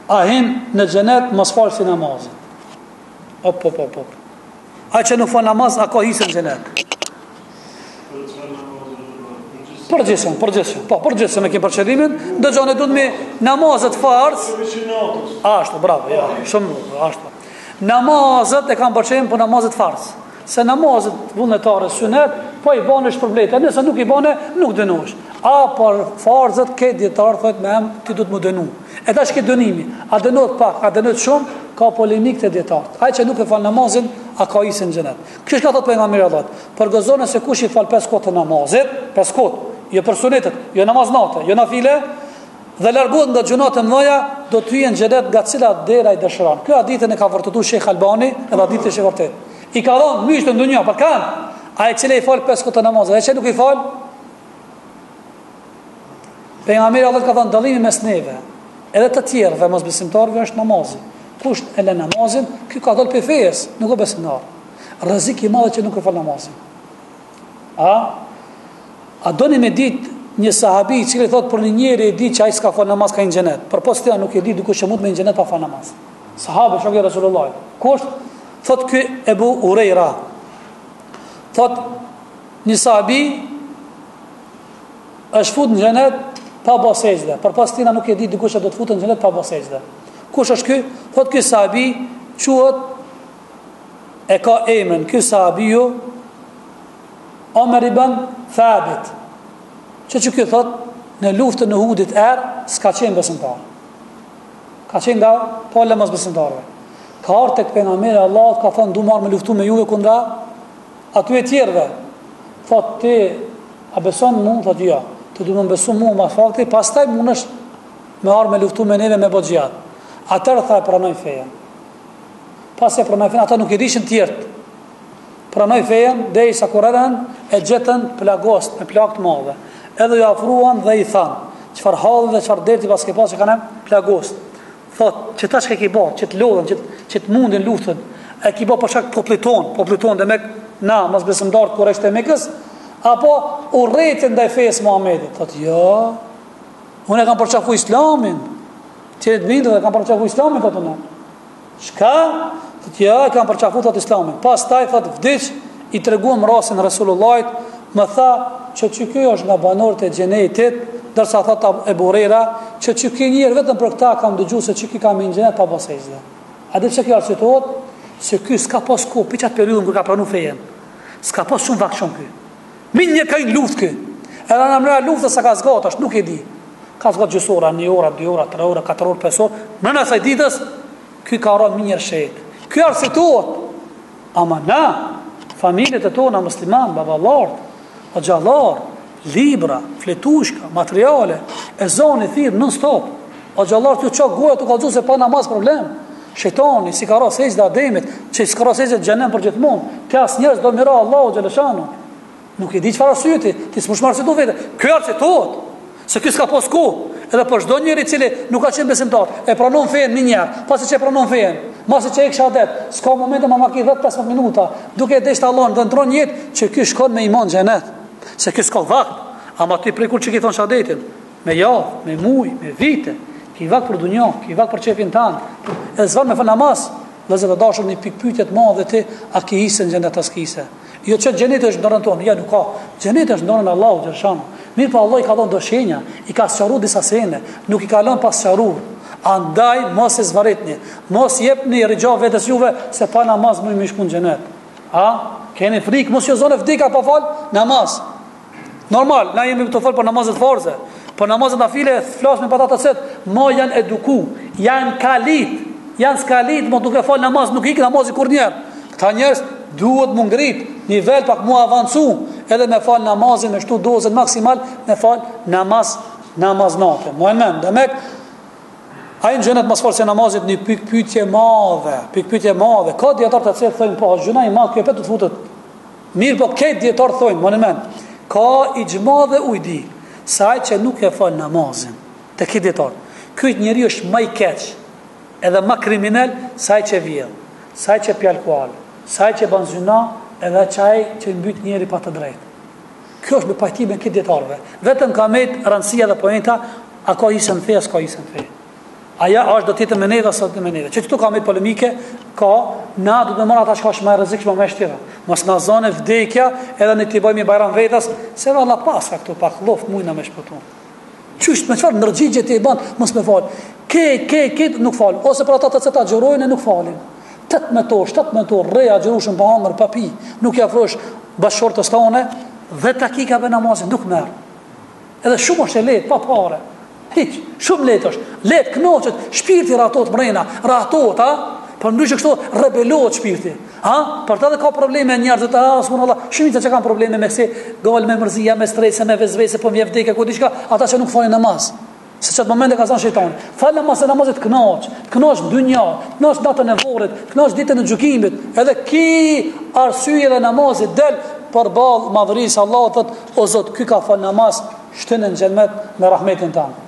A hin në xhenet mos falë si namazin. Op. Ai që nuk fal namaz, a ka hisë në xhenet? Përgjithshëm. Po, përgjithshëm e ke për qëllimin, dëgjoni duhet me namazet farz. Ashtu, bravo, ja, shumë ashtu. Namazet e kanë për qëllim për namazet farz. Se namazet vullnetare sunet, po i bane shpërblete, nëse nuk i bane, nuk dënosh. A për farzët, ke djetarë, thot me em, ti du të më dënu. E ta që ke dënimi, a dënot pak, a dënot shumë, ka polemik të djetarët. Ai që nuk e fal namazin, a ka isë në xhenet. Kjo ka thot pejgamberi Allah. Përgëzon se kush i fal 5 kohë të namazit, 5 kohë, jo për sunetet, jo namaz natë, jo nafile, dhe largohet nga gjunat e mëdha, do të hyjë në xhenet nga cila dera i dëshiron. Kjo hadithën e ka vërtetuar Sheikh Albani, edhe hadithi është i vërtetë. I ka dhënë mysht në dunjë, për kanë. Ai që i fal 5 kohë të namazit, ai që nuk i fal, pejgamberi Allah ka thënë dallimi mes neve edhe të tjerëve mosbesimtarëve është namazi. Kush e lë namazin, ky ka dalë pe fejes, nuk është besimtar. Rrezik i madh që nuk e fal namazin. A doni me ditë një sahabi i cili thot për një njeri e di që ai s'ka fal namaz ka në xhenet. Por pas nuk e di dikush që mund me në xhenet pa fal namaz. Sahabe shoqë Rasulullah. Kush thot ky Ebu Hurajra. Thot një sahabi është fut në xhenet pa bë sejdë. Por pas nuk e di dikush që do të futet në xhenet pa bë sejdë. Kush është ky? Thot ky sahabi quhet e ka emrin ky sahabiu Omer ibn Thabit. Që ky thot në luftën e Uhudit s'ka qenë besimtar. Ka qenë nga pola mos besimtarëve. Ka ardhur tek pejgamberi Allah ka thënë du marr me luftu me juve kundra aty e tjerëve. Thot ti a beson mua? Thot jo. Ti do të beson mua ma fakti, pastaj mundesh me ardh me luftu me neve me boxhiat. Atëherë tha pranoj fejen. Pas e pranoj fejen, ata nuk i dishin tjerët. Pranoj fejen, derisa kur erdhën e gjetën plagost, me plagë të mëdha. Edhe ju afruan dhe i thanë, çfarë halli dhe çfarë deti pas ke pas që kanë plagost. Thot, që tash ke bë, që të lodhen, që të mundin luftën. E ki bë për shkak populliton dhe me na mos besimtar kur është e Mekës, apo urrëtin ndaj fesë Muhamedit. Thot, jo. Unë kam përçafu Islamin. Ti e bindë dhe kam përçafu Islamin thot unë. Çka? Thot, ja, kam përçafu thot Islamin. Pastaj thot vdiq i treguam rastin Resulullahit, më tha që ky është nga banorët e xhenetit, dërsa thot Ebu Hurajra që ky njeri vetëm për këtë kam dëgjuar se ky kam në xhenet pa bosejë. A dhe pse kjo arsyetot? Se ky s'ka pas kohë për çat periudhën kur ka pranuar fejen. S'ka pas shumë vakshon ky. Min një ka luftë ky. Edhe në mëra luftë sa ka zgatash, nuk e di. Ka zgat gjysora, 1 orë, 2 orë, 3 orë, 4 orë, 5 orë. Në asaj ditës ky ka rënë minjër shet. Ky arsyetot. Ama na familjet e tona musliman, baballar, xhallar, libra, fletushka, materiale, e zoni thirr non stop. Xhallar ti çka goja të kallzu se pa namaz problem. Shejtani si ka rrosë sejda Ademit, që s'ka rrosë sejda xhenem për gjithmonë. Ti as njerëz do mira Allahu xhaleshanu. Nuk e di çfarë arsye ti s'mund marrë se do vetë. Ky arsyetot. Se ky s'ka pas kohë. Edhe për çdo njeri i cili nuk ka qenë besimtar, e pranon fen një herë, pasi që e pranon fen, mos e çek shahadet, s'ka momente më maki 10-15 minuta, duke deshte Allahun dhe ndron jetë që ky shkon me iman xhenet. Se ky s'ka vakt, ama ti prej kur që ki thon shahadetin, me javë, me muaj, me vite, ki vakt për dunjë, ki vakt për çepin tan, e zvan me fal namaz, vëzë të dashur një pikë pyetje të madhe ti, a ke hise në xhenet as kise? Jo që xheneti është dorën tonë, ja nuk ka. Xheneti është dorën e Allahut xhaleshanu. Mirë pa Allah i ka dhënë do shenja, i ka sqaruar disa sene, nuk i ka lënë pas sqaruar. Andaj mos e zvarritni, mos jepni rrigja vetes juve se pa namaz më shkon në xhenet. Keni frikë, mos ju zonë vdika pa fal namaz. Normal, na jemi të fal për namazet farze, për namazet nafile flas me patatë set, mo janë eduku, janë skalit, mo duke fal namaz, nuk ik namazi kurrnjëherë. Këta njerëz duhet mu ngrit nivel pak mu avancu edhe me fal namazin me shtu dozën maksimal me fal namaz natë. Muhammed demek ai në xhenet mos fal se namazit një pikpyetje madhe. Ka dietar të cilët thonë po gjuna i madh kjo të futet. Mirë po këtë dietar thonë Muhammed ka ixhma dhe ujdi sa ai që nuk e fal namazin. Te këtë dietar. Ky njeriu është më i keq edhe më kriminal sa ai që vjedh, sa ai që pi alkool, sa ai që bën zyna edhe çaj që mbyt njëri pa të drejtë. Kjo është me pajtim me këtë dietarëve. Vetëm ka me rëndësia dhe poenta a ka isën fe, s'ka isën fe. Aja është do tjetë me neve, sot me neve. Që këtu ka me polemike, ka, na du të me marrë ata shka shme rëzikshme me shtira. Mos në zone vdekja, edhe në t'i bëjmë i bajram vetas, se dhe Allah pasra këtu, pak loft mujna me shpëtu. Qysht me qëfar nërgjigje t'i banë, mos me falë. Këtë nuk falë. Ose për ata të ceta gjërojnë e nuk falin. 7 metor, reja gjërushën pa hangër, pa pi, nuk ja afrosh bashkëshortës tone, 10 dakikave namazin, nuk merë. Edhe shumë është e letë, pa pare. Hiq, shumë letë është. Letë, knoqët, shpirti ratot mrena, ratot, ha? Për ndryshë kështu rebelohet shpirti. Ha? Për ta dhe ka probleme njerëzit, subhanallah, shumica që kanë probleme me kësi, gol me mërzia, me strese, me vezvese, po mje vdekje, ku diçka, ata që nuk falin namaz. Se çat momente ka thënë shejtani, fal namazet kënaq dynja, kënaq natën e vorrit, kënaq ditën e gjykimit, edhe ki arsye dhe namazit del përballë madhërisë Allahut, o Zot, ky ka fal namaz, shtyn në xhenet me rahmetin tan.